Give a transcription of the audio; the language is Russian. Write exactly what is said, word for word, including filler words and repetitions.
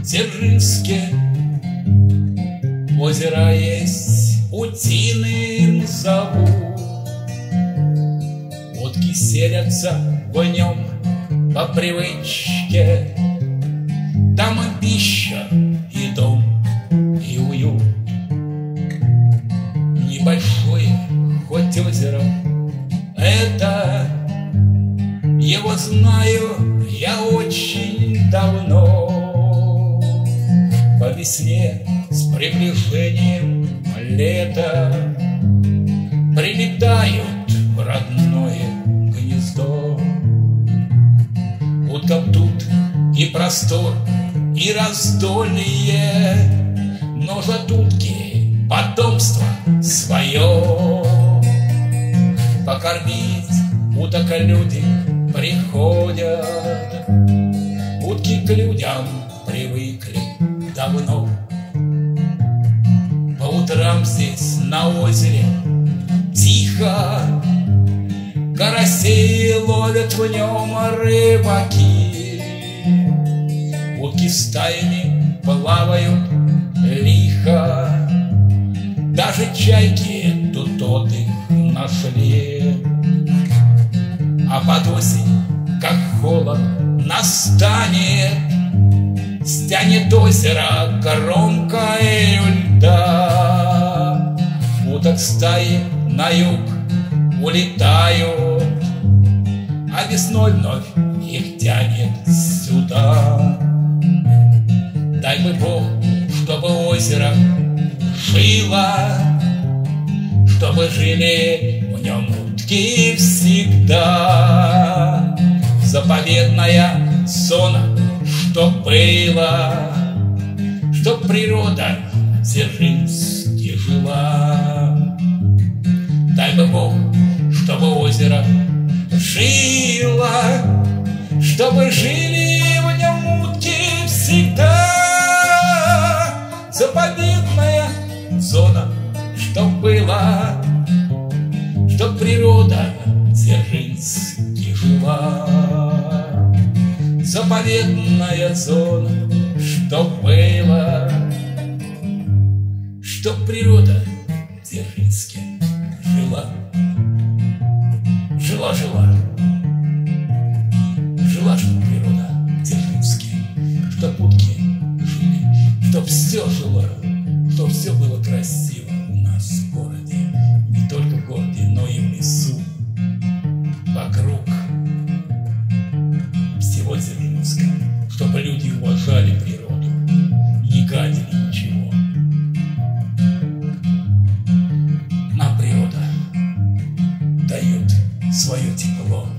Дзержинске озеро есть, утиным зовут. Утки селятся в нем по привычке. Там и пища, и дом, и уют. Небольшое, хоть озеро, это его знаю я очень давно. По весне с приближением лета прилетают в родное гнездо. Утка тут и простор, и раздолье, множат утки потомство свое. Покормить уток люди приходят, утки к людям привыкли давно. По утрам здесь на озере тихо, карасей ловят в нем рыбаки. Утки стаями плавают лихо, даже чайки тут отдых нашли. А под осень, как холод настанет, стянет озеро кромкой льда. Уток стаи на юг улетают, а весной вновь их тянет сюда. Дай бы Бог, чтобы озеро жило, чтобы жили в нем утки всегда. Заповедная зона, чтоб была, чтоб природа в Дзержинске жила. Дай бы Бог, чтобы озеро жило, чтобы жили в нем утки всегда. Заповедная зона, чтоб была, чтоб природа в Дзержинске жила. Заповедная зона, чтоб была, чтоб природа в Дзержинске жила. Жила, жила, жила, чтоб природа в Дзержинске, чтоб утки жили, чтоб все жило, чтоб все было красиво у нас в городе, не только в городе, но и в лесу, вокруг всего Дзержинска, чтобы люди уважали природу, не гадили ничего. Нам природа дает свое тепло.